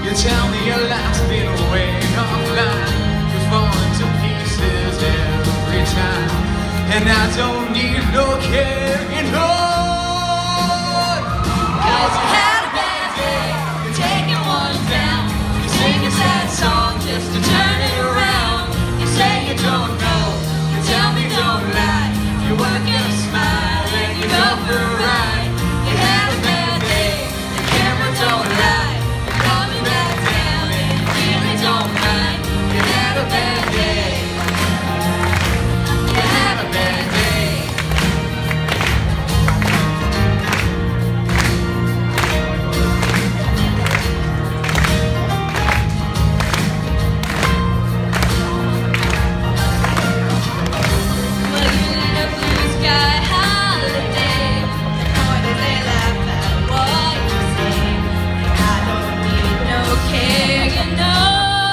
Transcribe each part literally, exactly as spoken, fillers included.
You tell me your life's been way offline. You're falling to pieces every time, and I don't need no carrying on. Cause you had a bad day, you're taking one down. You sing a sad song just to turn it around. You say you don't know, you tell me don't lie. You work and smile and you go for a ride. You had a bad day, the camera don't lie. You're coming back down and you really don't mind. You had a bad day. You had a bad day. Well, you need a blue sky holiday. The point is they laugh at what you say. I don't need no care, you know.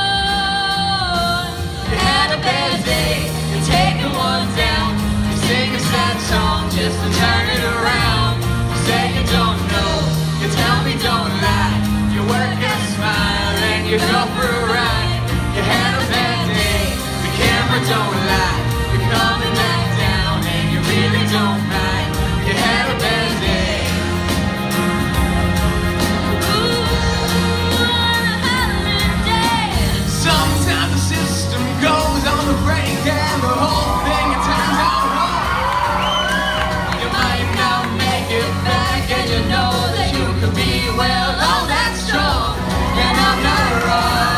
You had a bad day, you're taking one down. You sing a sad song just to turn it around. You say you don't know, you tell me don't lie. You work and smile and you go for a ride. You had a bad day, the camera don't lie. You're coming back down and you really don't mind. You had a bad day. Ooh, on a holiday. Sometimes the system goes on the break and the whole thing it turns out wrong. You might not make it back and you know that you could be well all that strong. And I'm not wrong.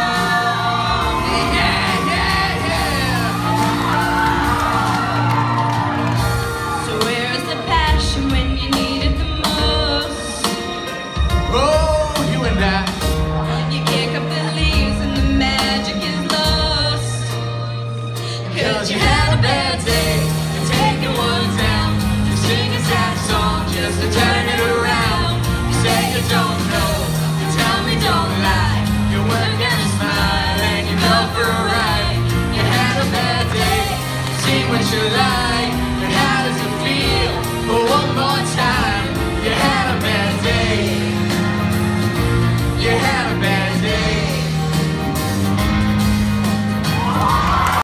Yeah, yeah, yeah. So where is the passion when you need it the most? Oh, you and I. You kick up the leaves and the magic is lost. Cause you had a bad day, you're taking one down. You sing a sad song just to turn it around. You say you don't know,